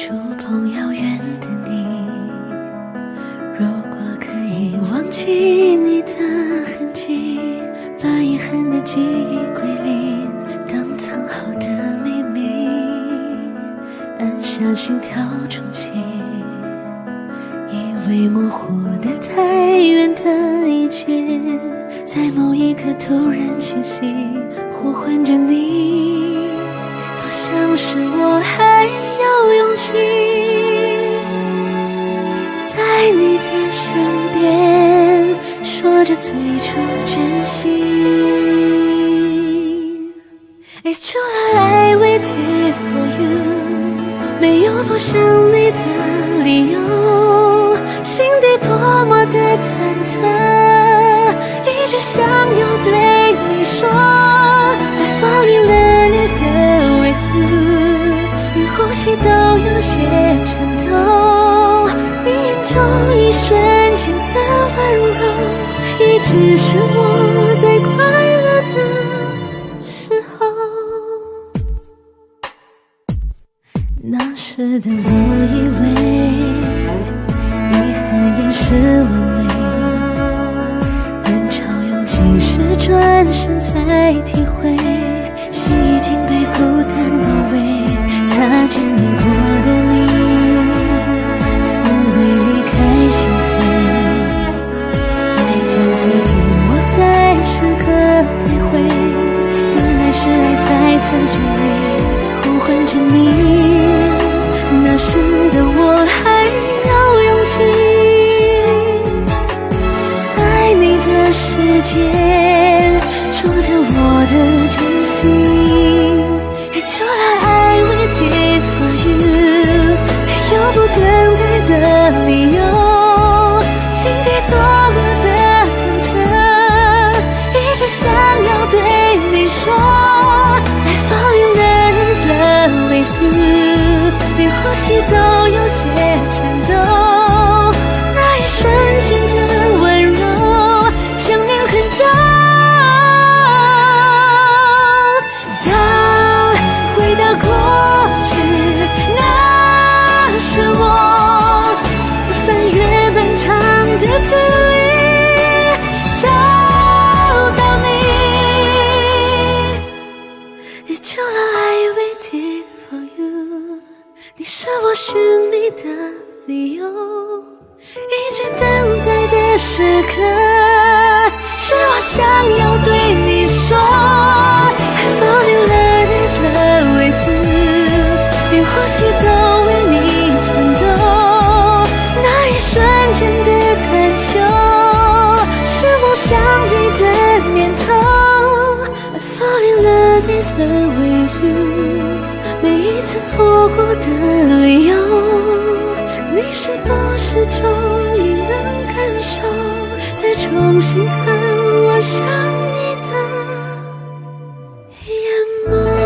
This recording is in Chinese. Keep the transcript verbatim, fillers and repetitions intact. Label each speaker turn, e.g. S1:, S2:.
S1: 触碰遥远的你，如果可以忘记你的痕迹，把遗憾的记忆归零，当藏好的秘密，按下心跳重启，以为模糊的太远的一切，在某一刻突然清晰，呼唤着你，多像是我还有勇气，在你的身边说着最初真心。 It's true that I waited for you， 没有不想你的理由，心底多么的忐忑，一直想要对你说 I fall in love is the way through， 连呼吸都有些颤抖，你眼中一瞬间的温柔，一直是我最快乐的时候。那时的我以为遗憾也是完美，人潮拥挤时转身才体会，心已经被孤单包围，擦肩而过的你从未离开心扉，带着记忆我在时刻徘徊，原来是爱在此就位，呼唤着你，那时的我还有勇气，在你的世界说着我的真心。It's true that I waited for you， 没有不等待的理由，心底多么的忐忑，一直想要对你说 I fall in love with you， 连呼吸都有些颤抖，那一瞬间的温柔，想念很久。当回到过去，那是我翻越漫长的距离，找到你。It's true that I waited for you， 你是我寻觅的理由，一直等待的时刻，是我想要对你说 I fall in love is love with you， 连呼吸都为你颤抖，那一瞬间的探求，是我想你的念头 I fall in love is love with you， 每一次错过的理由，你是不是终于能感受，再重新看我想你的眼眸。